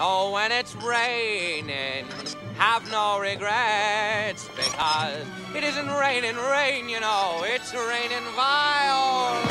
So when it's raining, have no regrets, because it isn't raining rain, you know, it's raining violence.